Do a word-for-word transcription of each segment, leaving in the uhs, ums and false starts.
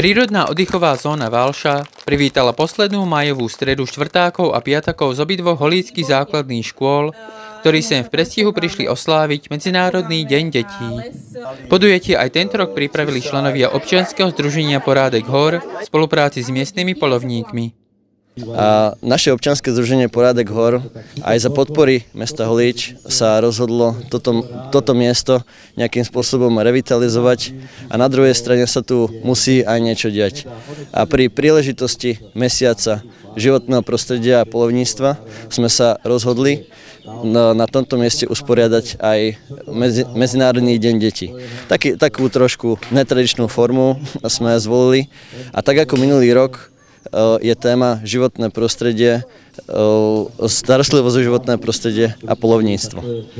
Prírodná oddychová zóna Valša privítala poslednú májovú stredu štvrtákov a piatakov z obidvoch holíckych základných škôl, ktorí sem v predstihu prišli osláviť Medzinárodný deň detí. Podujatie aj tento rok pripravili členovia občianskeho združenia Porádek hor v spolupráci s miestnymi poľovníkmi. A naše občianske združenie Porádek hor aj za podpory mesta Holíč sa rozhodlo toto, toto miesto nejakým spôsobom revitalizovať a na druhej strane sa tu musí aj niečo diať. A pri príležitosti mesiaca životného prostredia a poľovníctva sme sa rozhodli na, na tomto mieste usporiadať aj medzi, Medzinárodný deň detí. Taký, takú trošku netradičnú formu sme zvolili a tak ako minulý rok je téma životné prostredie, starostlivosť o životné prostredie a poľovníctvo.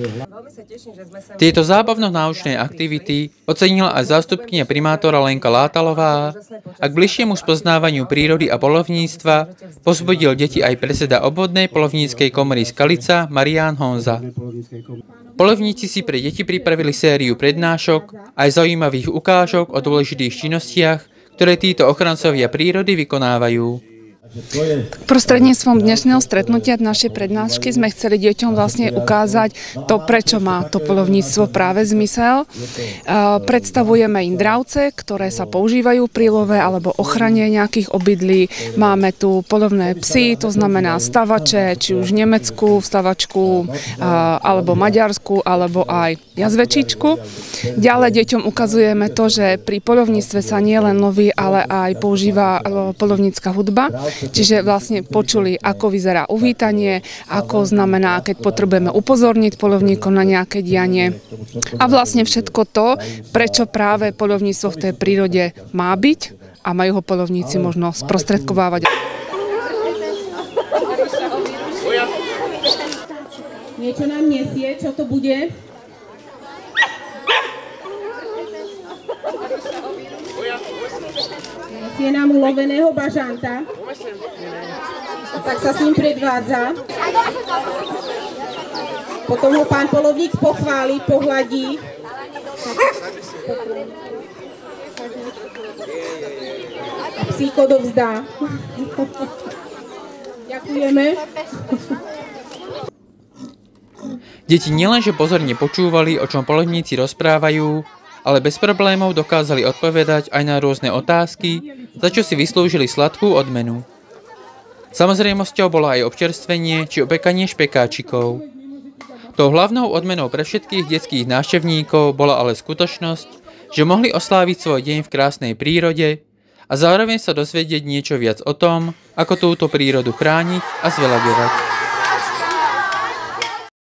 Tieto zábavno-náučné aktivity ocenila aj zástupkyňa primátora Lenka Látalová a k bližšiemu spoznávaniu prírody a poľovníctva povzbudil deti aj predseda obvodnej poľovníckej komory Skalica Marián Honza. Poľovníci si pre deti pripravili sériu prednášok aj zaujímavých ukážok o dôležitých činnostiach, ktoré títo ochrancovia prírody vykonávajú. Prostredníctvom dnešného stretnutia našej prednášky sme chceli deťom vlastne ukázať to, prečo má to poľovníctvo práve zmysel. Predstavujeme im dravce, ktoré sa používajú pri love alebo ochrane nejakých obydlí. Máme tu poľovné psy, to znamená stavače, či už nemeckú stavačku, alebo maďarsku, alebo aj jazvečičku. Ďalej deťom ukazujeme to, že pri poľovníctve sa nielen loví, ale aj používa poľovnícka hudba. Čiže vlastne počuli, ako vyzerá uvítanie, ako znamená, keď potrebujeme upozorniť poľovníkov na nejaké dianie. A vlastne všetko to, prečo práve poľovníctvo v tej prírode má byť a majú ho poľovníci možno sprostredkovávať. Niečo nám nesie, čo to bude? Je nám uloveného bažanta, tak sa s ním predvádza. Potom ho pán poľovník pochváli, pohladí. A psíko dovzdá. Ďakujeme. Deti nielenže pozorne počúvali, o čom poľovníci rozprávajú, ale bez problémov dokázali odpovedať aj na rôzne otázky, za čo si vyslúžili sladkú odmenu. Samozrejmosťou bolo aj občerstvenie či opekanie špekáčikov. Tou hlavnou odmenou pre všetkých detských návštevníkov bola ale skutočnosť, že mohli osláviť svoj deň v krásnej prírode a zároveň sa dozvedieť niečo viac o tom, ako túto prírodu chrániť a zveľaďovať.